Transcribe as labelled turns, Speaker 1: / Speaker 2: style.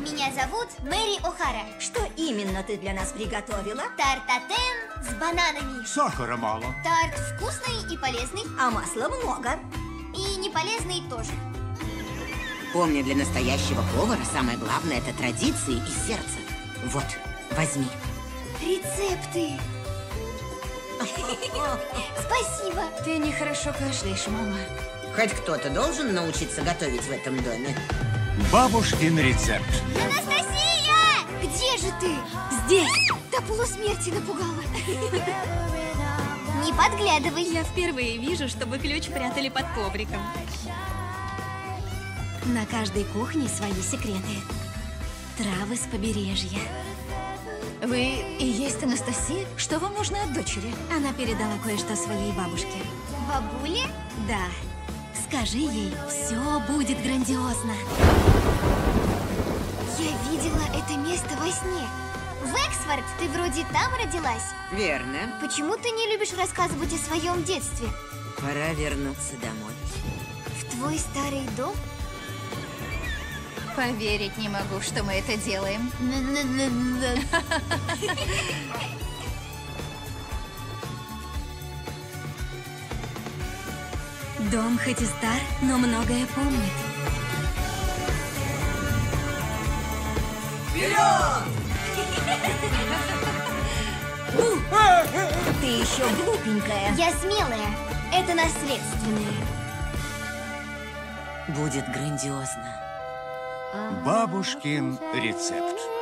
Speaker 1: Меня зовут Мэри О'Хара.
Speaker 2: Что именно ты для нас приготовила?
Speaker 1: Тартатен с бананами.
Speaker 3: Сахара мало.
Speaker 1: Тарт вкусный и полезный.
Speaker 2: А масла много.
Speaker 1: И неполезный тоже.
Speaker 4: Помни, для настоящего повара самое главное – это традиции и сердце. Вот, возьми.
Speaker 1: Рецепты. Спасибо.
Speaker 5: Ты нехорошо кашляешь, мама.
Speaker 4: Хоть кто-то должен научиться готовить в этом доме.
Speaker 3: Бабушкин рецепт.
Speaker 1: Анастасия! Где же ты?
Speaker 5: Здесь!
Speaker 1: До полусмерти напугала. Не подглядывай.
Speaker 5: Я впервые вижу, чтобы ключ прятали под ковриком. На каждой кухне свои секреты. Травы с побережья. Вы и есть Анастасия? Что вам нужно от дочери? Она передала кое-что своей бабушке.
Speaker 1: Бабуле?
Speaker 5: Да. Скажи ей, все будет грандиозно.
Speaker 1: Я видела это место во сне. В Эксфорд, ты вроде там родилась.
Speaker 4: Верно.
Speaker 1: Почему ты не любишь рассказывать о своем детстве?
Speaker 4: Пора вернуться домой.
Speaker 1: В твой старый дом?
Speaker 5: Поверить не могу, что мы это делаем. Дом хоть и стар, но многое помнит.
Speaker 2: Ты еще глупенькая.
Speaker 1: Я смелая. Это наследственное.
Speaker 4: Будет грандиозно.
Speaker 3: Бабушкин рецепт.